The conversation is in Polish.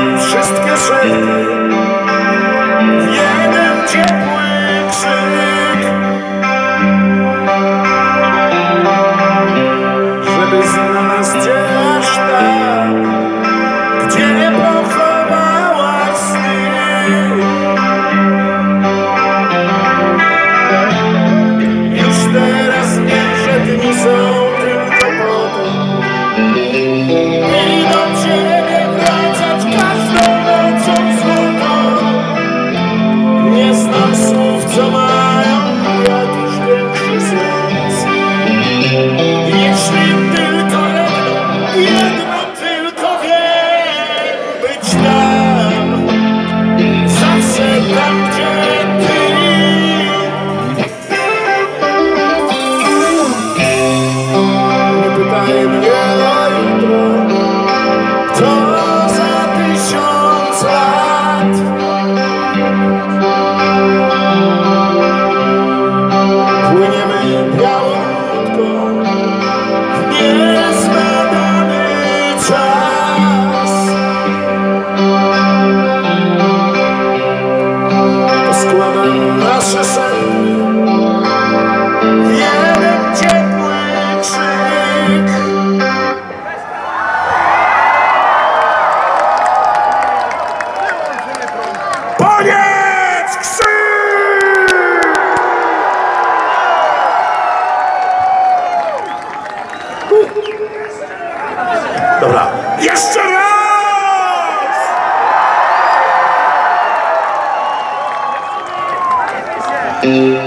wszystkie szepty w jeden ciepły krzyk, żeby znalazł cię aż tam, gdzie pochowałaś sny. Już teraz wiem, że dni są tylko po to, by do ciebie wracać każdą nocą złotą. Nie znam słów, co mają jakiś większy sens. Jeśli tylko jedno tylko wiem, być tam, zawsze tam, gdzie ty. Nie pytaj mnie o jutro, kto za 1000 lat. Płyniemy białą łódką w niezbadany czas. Poskładam nasze serce w jeden ciepły krzyk. Koniec krzyk! Dobra, jeszcze raz!